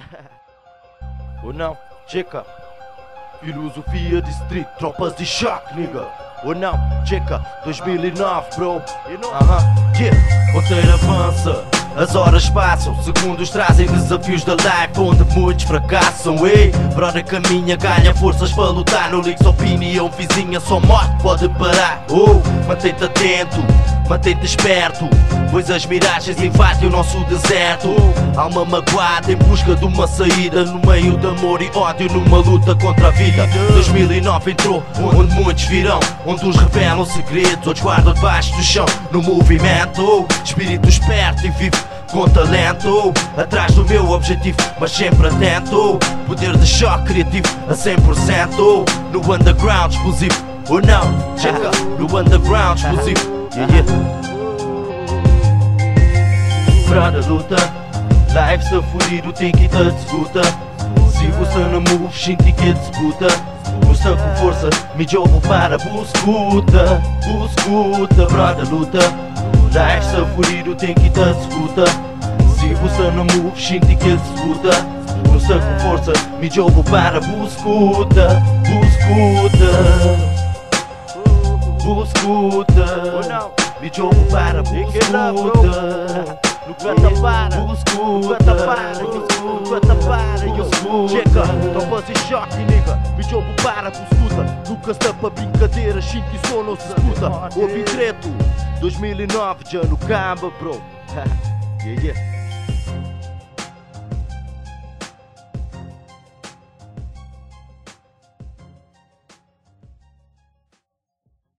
Ou não? Checa. Filosofia de street, tropas de choque, nigga. Ou não? Checa. 2009, bro. Yeah. O roteiro avança, as horas passam, segundos trazem desafios da life onde muitos fracassam. Ei, brother caminha, ganha forças para lutar. Não ligues opinião vizinha, só morte pode parar. Oh, mantém-te atento, mantém-te esperto, pois as miragens invadem o nosso deserto. Alma magoada em busca de uma saída, no meio de amor e ódio, numa luta contra a vida. 2009 entrou, onde muitos virão, onde uns revelam segredos, outros guardam debaixo do chão. No movimento, espírito esperto e vivo com talento, atrás do meu objetivo, mas sempre atento. Poder de choque criativo a 100%. No underground explosivo, ou não? Checa, no underground explosivo. Brada luta, life se furido tem que te disputa. Se você não move, sente que disputa. Busca com força, me jogo para buscuta. Buscuta, brada luta, life se furido tem que te disputa. Se você não move, sente que disputa. Busca com força, me jogo para buscuta. Buscuta. Buscuta, me jogo para buscuta. Nunca para, nunca para, checa, tropas de choque, nigga. Me jogo para buscuta. Nunca está para brincadeira, sinto e som não se escuta. Ouvi treto, 2009 já no camba, bro. Yeah.